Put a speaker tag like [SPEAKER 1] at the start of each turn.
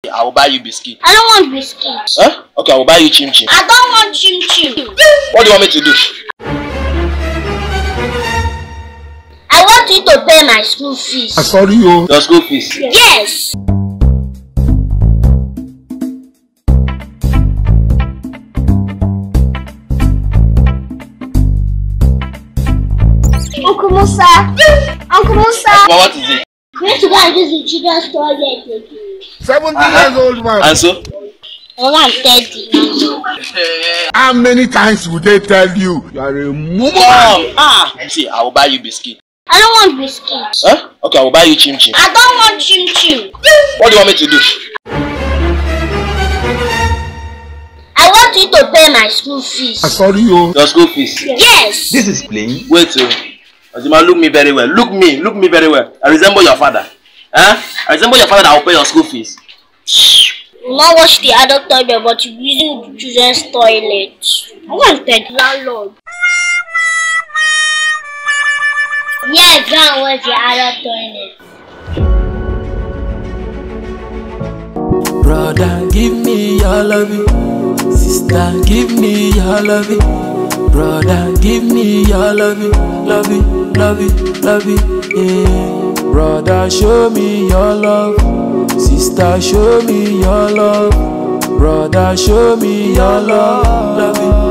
[SPEAKER 1] I will buy you biscuit.
[SPEAKER 2] I don't want biscuits.
[SPEAKER 1] Huh? Okay, I will buy you chim chim.
[SPEAKER 2] I don't want chim chim.
[SPEAKER 1] What do you want me to do?
[SPEAKER 2] I want you to pay my school fees.
[SPEAKER 3] Sorry, you.
[SPEAKER 1] Your school fees?
[SPEAKER 2] Yes. Uncle Musa. Uncle Musa.
[SPEAKER 1] Well, what is it?
[SPEAKER 2] We need to go and use the children's toilet again.
[SPEAKER 3] 70 years old man.
[SPEAKER 1] And so?
[SPEAKER 2] I'm 30.
[SPEAKER 3] How many times would they tell you you are a mumu?
[SPEAKER 1] See, I will buy you biscuit.
[SPEAKER 2] I don't want biscuits.
[SPEAKER 1] Huh? Okay, I will buy you chim chim.
[SPEAKER 2] I don't want chim chim.
[SPEAKER 1] What do you want me to do?
[SPEAKER 2] I want you to pay my school fees.
[SPEAKER 3] Sorry, you.
[SPEAKER 1] Your school fees?
[SPEAKER 2] Yes.
[SPEAKER 4] This is plain.
[SPEAKER 1] Wait, Azima, look me very well. Look me very well. I resemble your father. Huh? I resemble your father that will pay your school fees.
[SPEAKER 2] You will not wash the adult toilet, but you're using the children's toilet. I want the landlord. Yeah, go and wash the adult toilet.
[SPEAKER 5] Brother, give me your loving. Sister, give me your loving. Brother, give me your loving. Loving, loving, loving, yeah. Brother, show me your love. Sister, show me your love. Brother, show me your love. Loving.